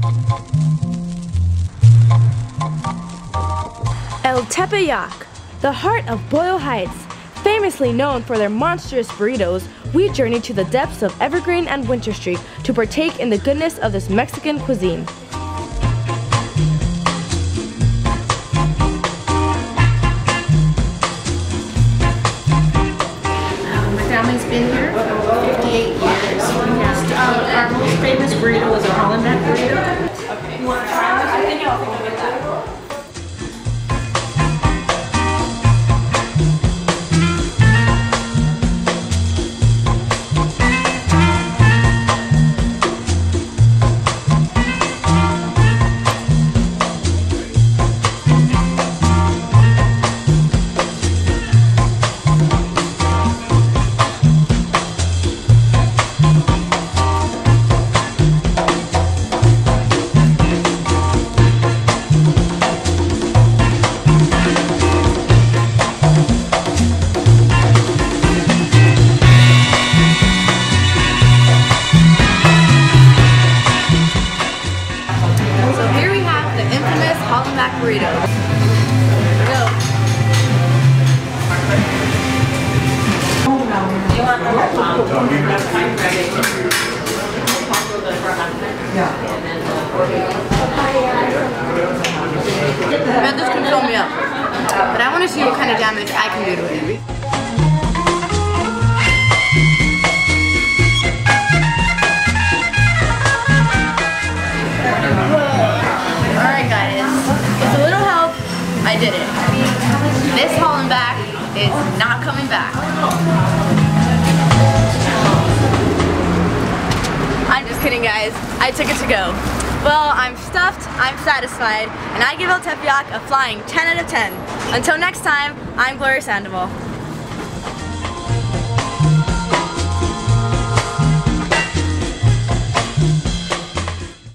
El Tepeyac, the heart of Boyle Heights, famously known for their monstrous burritos, we journey to the depths of Evergreen and Winter Street to partake in the goodness of this Mexican cuisine. My family's been here 58 years. Our most famous burrito is a Hollenbeck burrito. Okay. You want to try it? I think I'll go with that. Hollenbeck burritos. Here we go. Do you want Man, this can fill me up. But I want to see what kind of damage I can do to it. Alright guys, with a little help, I did it. This Hollenbeck is not coming back. I'm just kidding guys, I took it to go. Well, I'm stuffed, I'm satisfied, and I give El Tepeyac a flying 10 out of 10. Until next time, I'm Gloria Sandoval.